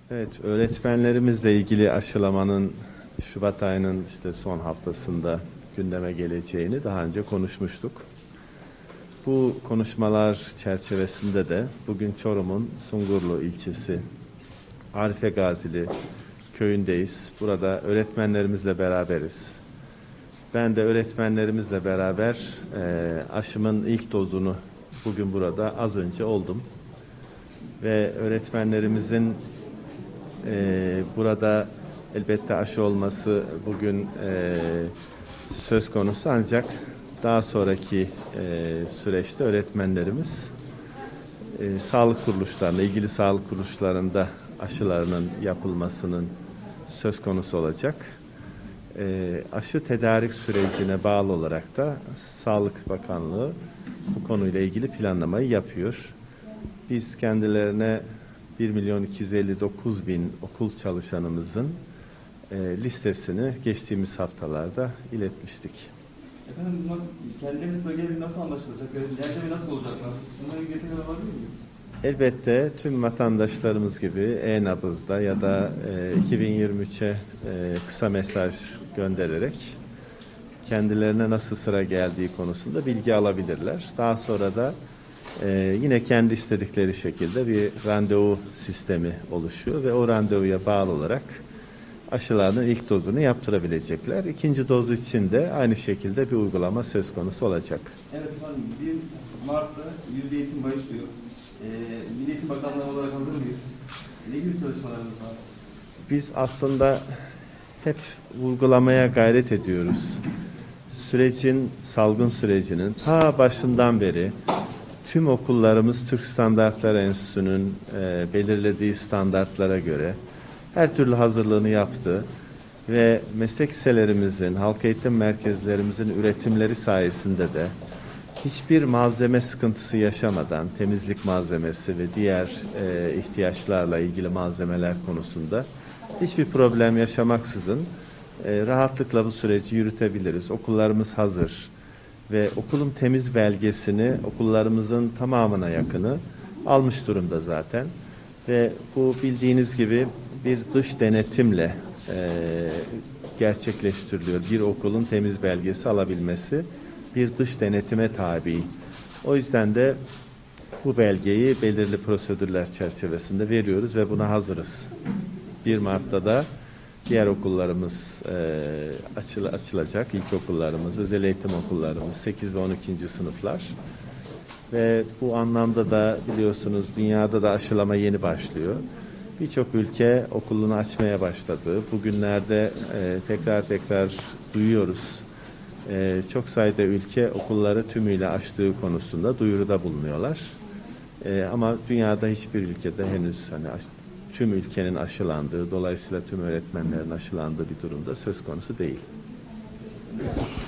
Evet, öğretmenlerimizle ilgili aşılamanın Şubat ayının son haftasında gündeme geleceğini daha önce konuşmuştuk. Bu konuşmalar çerçevesinde de bugün Çorum'un Sungurlu ilçesi Arife Gazili köyündeyiz. Burada öğretmenlerimizle beraberiz. Ben de öğretmenlerimizle beraber aşımın ilk dozunu bugün burada az önce oldum. Ve öğretmenlerimizin burada elbette aşı olması bugün söz konusu, ancak daha sonraki süreçte öğretmenlerimiz sağlık kuruluşlarında, ilgili sağlık kuruluşlarında aşılarının yapılmasının söz konusu olacak. Aşı tedarik sürecine bağlı olarak da Sağlık Bakanlığı bu konuyla ilgili planlamayı yapıyor. Biz kendilerine 1.259.000 okul çalışanımızın listesini geçtiğimiz haftalarda iletmiştik. Efendim, bunlar kendileri bölgeleri nasıl anlaşılacak? Yerleme nasıl olacaklar? Bunları bir detay alabilir miyiz? Elbette tüm vatandaşlarımız gibi e-nabızda ya da 2023'e kısa mesaj göndererek kendilerine nasıl sıra geldiği konusunda bilgi alabilirler. Daha sonra da yine kendi istedikleri şekilde bir randevu sistemi oluşuyor ve o randevuya bağlı olarak aşılarının ilk dozunu yaptırabilecekler. İkinci doz için de aynı şekilde bir uygulama söz konusu olacak. Evet efendim, 1 Mart'ta yüzde eğitim başlıyor. Milli Eğitim Bakanlığı olarak hazır mıyız? Ne gibi çalışmalarımız var? Biz aslında hep uygulamaya gayret ediyoruz. Salgın sürecinin ta başından beri tüm okullarımız Türk Standartlar Enstitüsü'nün belirlediği standartlara göre her türlü hazırlığını yaptı ve meslek liselerimizin, halk eğitim merkezlerimizin üretimleri sayesinde de hiçbir malzeme sıkıntısı yaşamadan, temizlik malzemesi ve diğer ihtiyaçlarla ilgili malzemeler konusunda hiçbir problem yaşamaksızın rahatlıkla bu süreci yürütebiliriz. Okullarımız hazır ve okulun temiz belgesini okullarımızın tamamına yakını almış durumda zaten. Ve bu bildiğiniz gibi bir dış denetimle gerçekleştiriliyor. Bir okulun temiz belgesi alabilmesi bir dış denetime tabi. O yüzden de bu belgeyi belirli prosedürler çerçevesinde veriyoruz ve buna hazırız. 1 Mart'ta da diğer okullarımız açılacak. İlkokullarımız, özel eğitim okullarımız, 8 ve 12. sınıflar. Ve bu anlamda da biliyorsunuz dünyada da aşılama yeni başlıyor. Birçok ülke okulunu açmaya başladı. Bugünlerde tekrar duyuyoruz. Çok sayıda ülke okulları tümüyle açtığı konusunda duyuruda bulunuyorlar. Ama dünyada hiçbir ülkede henüz tüm ülkenin aşılandığı, dolayısıyla tüm öğretmenlerin aşılandığı bir durumda söz konusu değil.